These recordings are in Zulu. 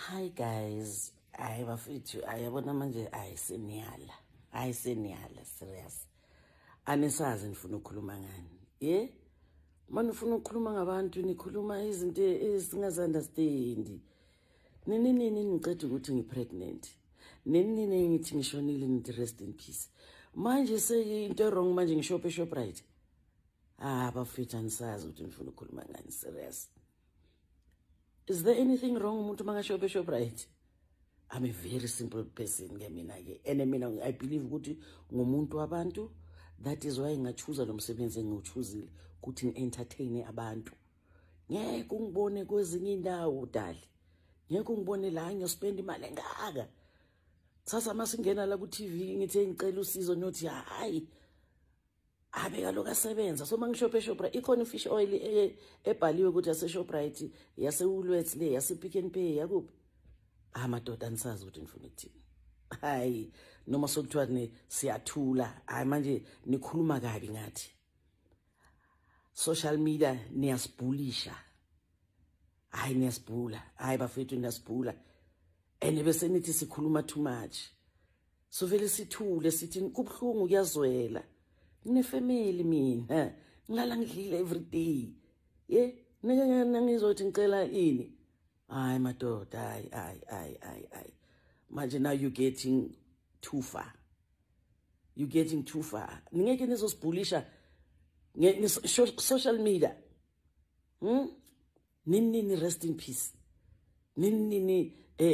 Hi guys, I bafethu ayabona manje ayisenihala serious. Anisazi nifuna ukukhuluma ngani. Manje ufuna ukukhuluma ngabantu nikhuluma izinto esingazi-understand. Nini ngicela ukuthi ngipregnant. Nini ngithi ngishonile nithi rest in peace. Manje into wrong manje ngishope Shoprite. Bafethu anisazi ukuthi nifuna ukukhuluma ngani serious. Is there anything wrong umuntu mangashope Shoprite? I'm a very simple person and I believe ukuthi ngumuntu wabantu. That is why ngachoose lo msebenzi engiwuchuzile ukuthi ngi-entertain abantu. Ngeke ungibone kwezinye indawo dali. Ngeke ungibone la ngiyospend imali engaka. Sasa masingena la ku TV ngithe ngicela usizo nothi hayi. Abe kaloku asebenza so mangishope Shoprite ikhona fish oil ebhaliwe ukuthi ase Shoprite yase Woolworths le yase Pick n Pay yakuphi amadoda anisazi ukuthi nifuna ukuthini. Hayi noma sokuthiwa ni siyathula hayi manje nikhuluma kabi ngathi social media niyasibulisha hayi niyasibula hayi bafethu niyasibula and bese nithi sikhuluma too much so vele sithule sithi kubhlungu kuyazwela. Family mina ngilala ngidlile every day ngizothi ngicela ini hayi madoda hayi manje now you getting too far ningeke nizosibulisha social media nini rest in peace nini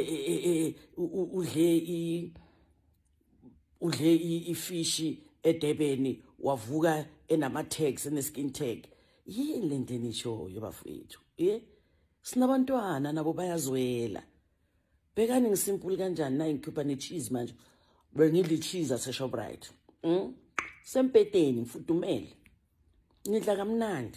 udle ifishi edebeni wavuka enama tags eneskin tag yini lento enishoyo bafethu sinabantwana nabo bayazwela bekani ngisimple kanjani na ngikhipha necheese manje bengidli cheese ase Shoprite sempeteni mfudumele ngidla kamnandi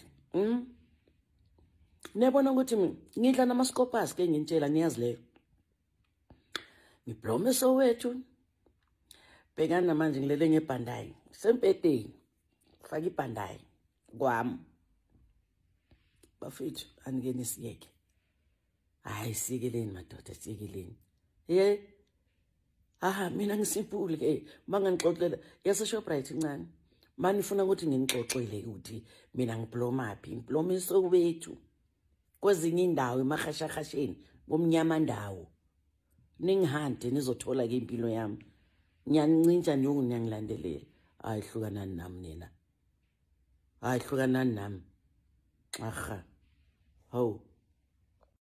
nebona ukuthi ngidla namascopas ke ngintshela niyazi leyo ngiblome Soweto bekana manje ngilele ngebhandayi sempeteni faka ibhandayi kwami bafethu anikeni siyeke hayi siyekeleni madoda siyekeleni mina ngisimpule ke mangangixoxela yase Shoprite incane mani ufuna ukuthi nginixoxele ukuthi mina ngiblomaphi ngiblome Soweto kwezinye indawo emahashahasheni ngomnyama ndawo ningihande nizothola ke impilo yami ngiyancintsha njengo ngiyangilandelela hayi hlukanani nami nina hayi hlukanani nami aha ho